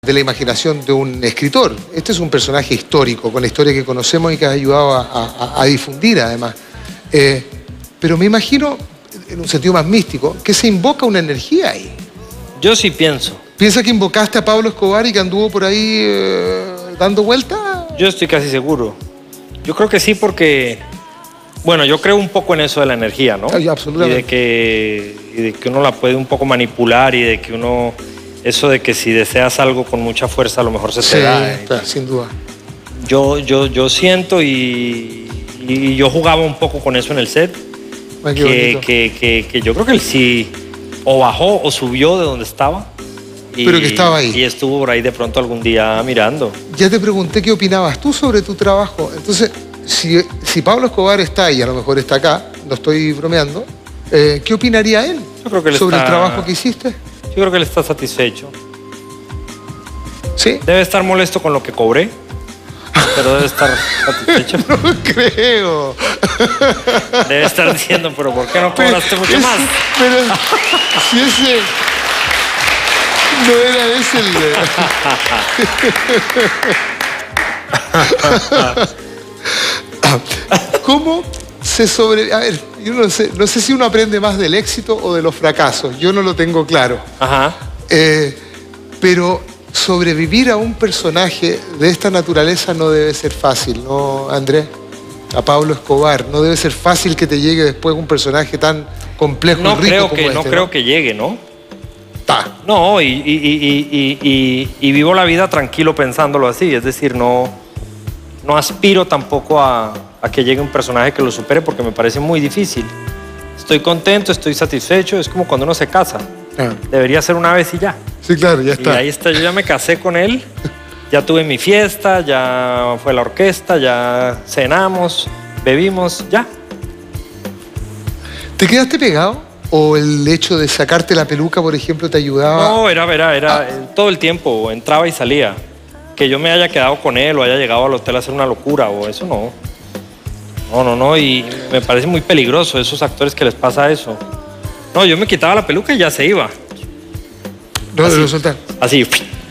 de la imaginación de un escritor. Este es un personaje histórico, con la historia que conocemos y que ha ayudado a difundir, además. Pero me imagino, en un sentido más místico, que se invoca una energía ahí. Yo sí pienso. ¿Piensa que invocaste a Pablo Escobar y que anduvo por ahí dando vueltas? Yo estoy casi seguro. Yo creo que sí porque, bueno, yo creo un poco en eso de la energía, ¿no? Ay, absolutamente. Y de que uno la puede un poco manipular y de que uno, eso de que si deseas algo con mucha fuerza a lo mejor se te da. Claro, sin duda. Yo siento y yo jugaba un poco con eso en el set. Ay, qué que yo creo que él sí o bajó o subió de donde estaba. Pero que estaba ahí. Y estuvo por ahí de pronto algún día mirando. Ya te pregunté qué opinabas tú sobre tu trabajo. Entonces, si Pablo Escobar está ahí, a lo mejor está acá, no estoy bromeando, ¿qué opinaría él Yo creo que sobre el trabajo que hiciste? Yo creo que él está satisfecho. ¿Sí? Debe estar molesto con lo que cobré, pero debe estar satisfecho. No creo. Debe estar diciendo, pero ¿por qué no cobraste mucho más? Pero si ese... No era ese el de... ¿Cómo se sobre...? A ver, yo no sé si uno aprende más del éxito o de los fracasos. Yo no lo tengo claro. Ajá. Pero sobrevivir a un personaje de esta naturaleza no debe ser fácil, ¿no, Andrés? A Pablo Escobar. No debe ser fácil que te llegue después un personaje tan complejo y rico como este. No creo que llegue, ¿no? No, y vivo la vida tranquilo pensándolo así. Es decir, no aspiro tampoco a que llegue un personaje que lo supere porque me parece muy difícil. Estoy contento, estoy satisfecho. Es como cuando uno se casa. Debería ser una vez y ya. Sí, claro, ya está. Y ahí está, yo ya me casé con él. Ya tuve mi fiesta, ya fue la orquesta, ya cenamos, bebimos, ya. ¿Te quedaste pegado? ¿O el hecho de sacarte la peluca, por ejemplo, te ayudaba? No, era todo el tiempo, entraba y salía. Que yo me haya quedado con él o haya llegado al hotel a hacer una locura o eso no. No, y me parece muy peligroso esos actores que les pasa eso. No, yo me quitaba la peluca y ya se iba. No, de lo soltar. Así,